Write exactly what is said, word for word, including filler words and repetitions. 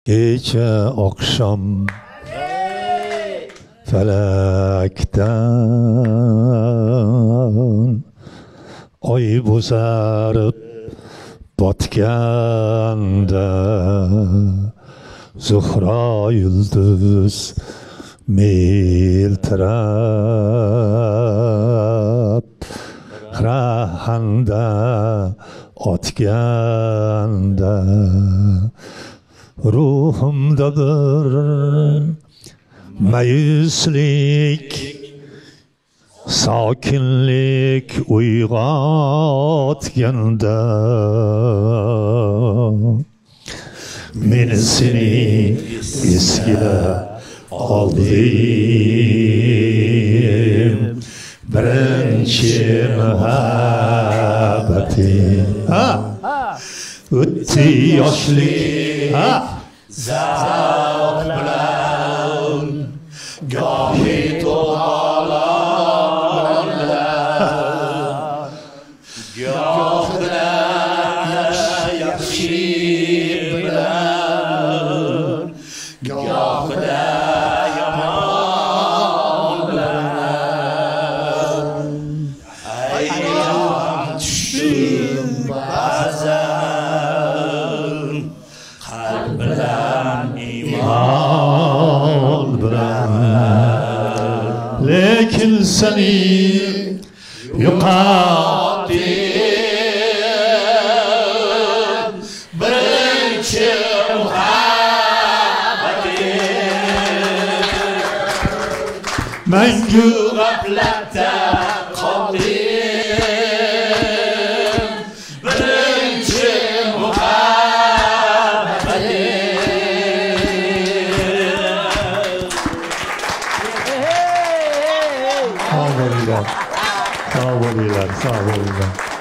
Gece akşam felekten oy bozarıp batganda Zuhra yıldız miltirab rahanda otganda ruhumdadır mayuslik sakinlik uyg'otganda meni seni esga oldim birinchi muhabbatim o'tdi yoshlik zavq bilan gohi to'g'anoq bilan gohida yaxshi bilan gohida yomon bilan ayyom tushdim ba'zan qalb bilan iymon bilan lekin seni yo'qotdim birinchi muhabbatim mangu g'aflatda qoldim birinchi muhabbatim sağ olun, sağ olun, sağ olun.